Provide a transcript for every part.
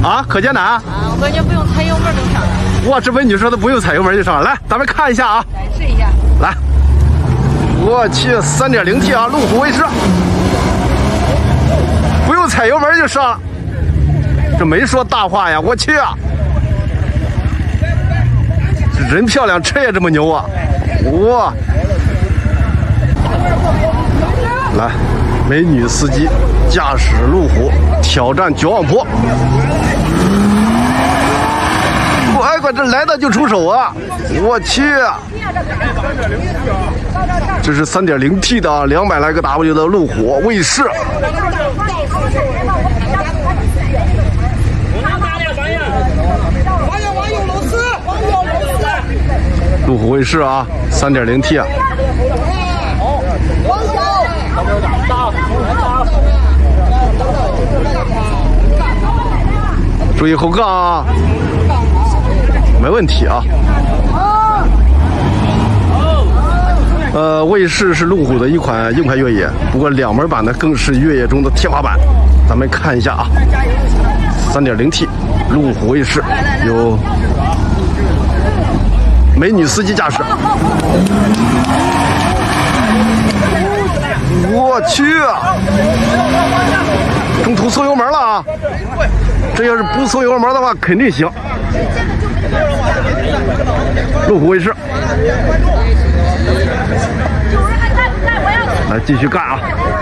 啊，可艰难啊！ 我感觉不用踩油门就上来。 哇，这美女说的不用踩油门就上来，来，咱们看一下啊。 来试一下。 来，我去，3.0T 啊，路虎卫士，不用踩油门就上了，这没说大话呀！我去啊，人漂亮，车也这么牛啊！哇，来，美女司机驾驶路虎挑战绝望坡。哎，我这来到就出手啊！我去，这是3.0T 的200来个 W 的路虎卫士。路虎卫士啊，3.0T 啊。注意后杠啊！没问题啊。卫士是路虎的一款硬派越野，不过2门版的更是越野中的天花板。咱们看一下啊，3.0T 路虎卫士有美女司机驾驶。我去啊！中途松油门了啊！这要是不松油门的话，肯定行。路虎卫士，来继续干啊！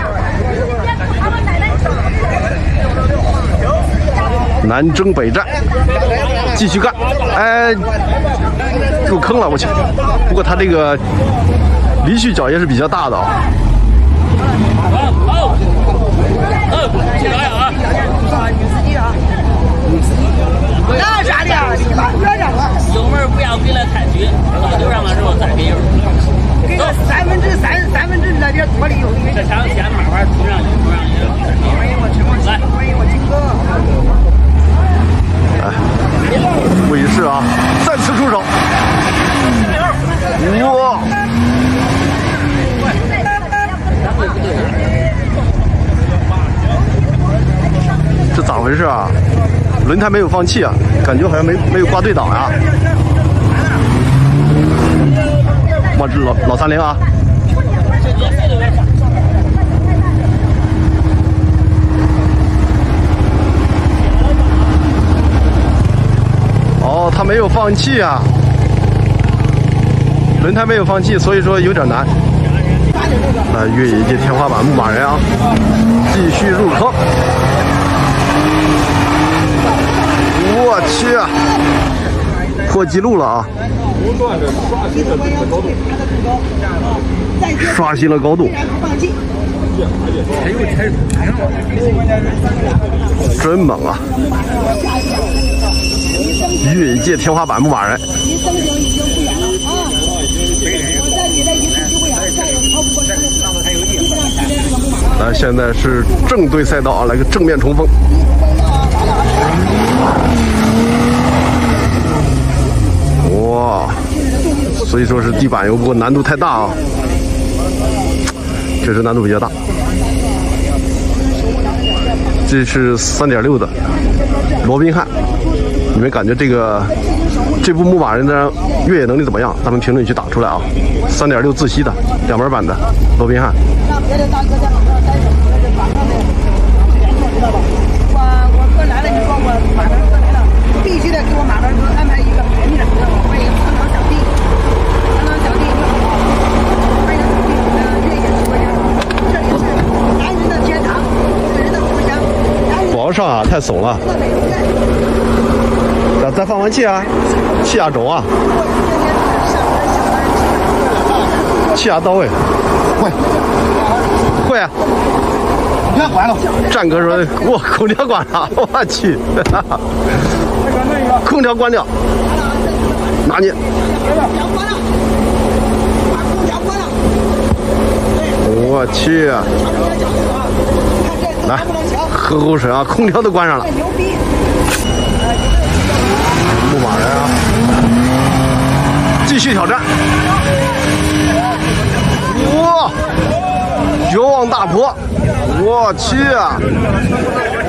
南征北战，继续干！哎，入坑了，我去！不过他这个离去角也是比较大的啊。 去哪呀？ 女司机啊！那啥的，别让了。 油门不要给了太紧，就让了之后再给油。 给个3/3来点多的油。 这上先慢慢冲上去，冲上去。 欢迎我吃过，欢迎我金哥。 哎，卫士啊，再次出手。哇！这咋回事啊？轮胎没有放气啊，感觉好像没有挂对档啊。哇，这老30啊！哦，他没有放气啊，轮胎没有放气，所以说有点难。越野界天花板牧马人啊，继续入坑。我去，破纪录了啊！刷新了高度，真猛啊！越野界天花板牧马人。现在是正对赛道啊，来个正面冲锋。哇，所以说是地板油，不过难度太大啊，确实难度比较大。这是3.6的罗宾汉，你们感觉这部牧马人的越野能力怎么样？咱们评论区打出来啊。3.6自吸的2门版的罗宾汉。 我哥来了，你说我马上哥来了，必须得给我马上哥安排一个排面，欢迎苍场小弟，苍场小弟你好，欢迎小弟我们越野直播间，这里是男人的天堂，女人的故乡。 不好上啊，太怂了。再放气啊，气压轴啊，气压到位，会啊。空调关了，战哥说：“我空调关了，我去，空调关掉，拿你。”我去，来喝口水啊，空调都关上了。牧马人啊，继续挑战。哇，绝望大坡，我去啊！